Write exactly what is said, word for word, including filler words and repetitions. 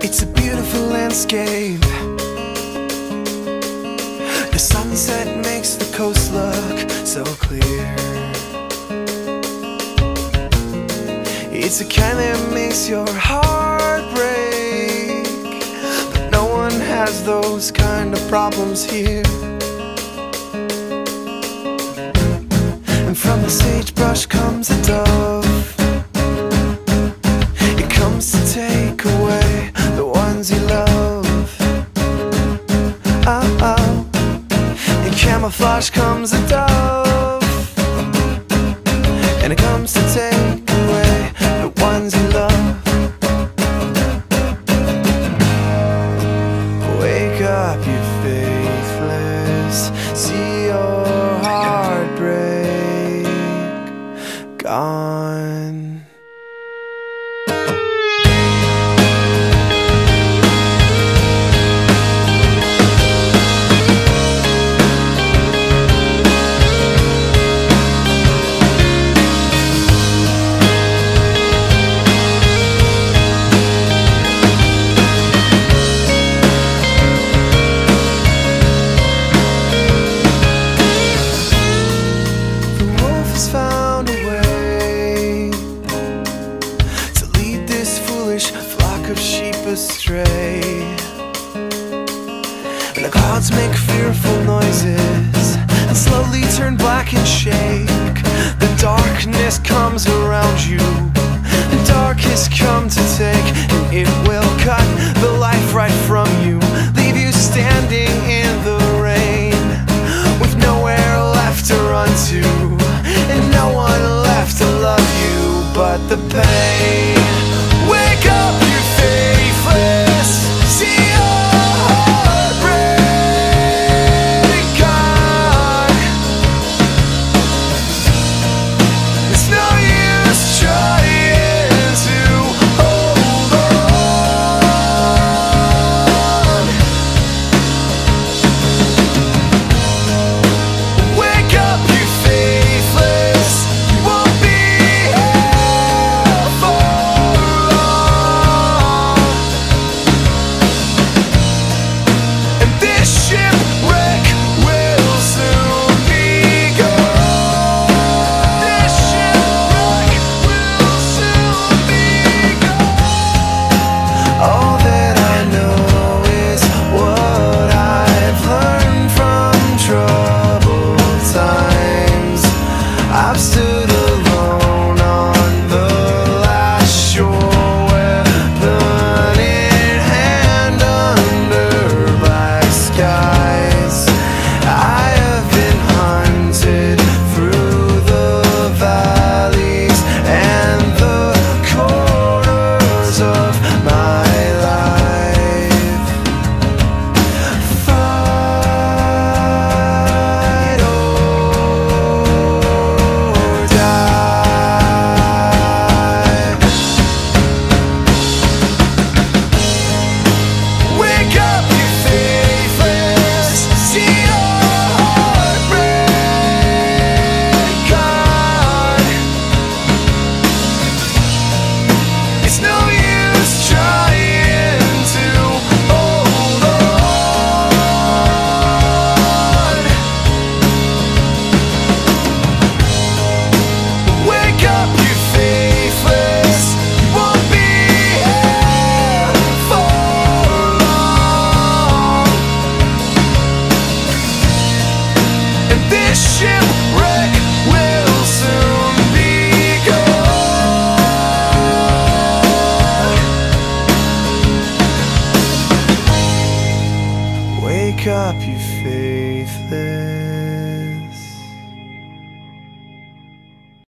It's a beautiful landscape. The sunset makes the coast look so clear. It's the kind that makes your heart break, but no one has those kind of problems here. And from the sagebrush comes a dove. It comes to take away the ones you love. Oh, oh. In camouflage comes a dove, and it comes to take away the ones you love. Wake up, you faithless, see your heart break, gone. Found a way to lead this foolish flock of sheep astray, and the clouds make fearful noises and slowly turn black and shake. The darkness comes around you, the dark has come to take, and it will cut the life right from you, leave you standing in the rain with nowhere left to run to, and no one left to love you but the pain. Wake up, you faithless, see your heart break, gone. It's no use trying to hold on. Wake up, you faithless, you won't be here for long. And this shipwreck will soon be gone. This shipwreck will soon be gone. All that I know is what I've learned from troubled times. I've stood alone on the last shore, weapon in hand under black skies. I have been hunted through the valleys and the corners of my life. Fight or die. Wake up, you faithless, see your heart break, gone. It's no use trying to hold on. Wake up, you faithless, you won't be here for long. And this shipwreck will soon be gone. Wake up, you faithless.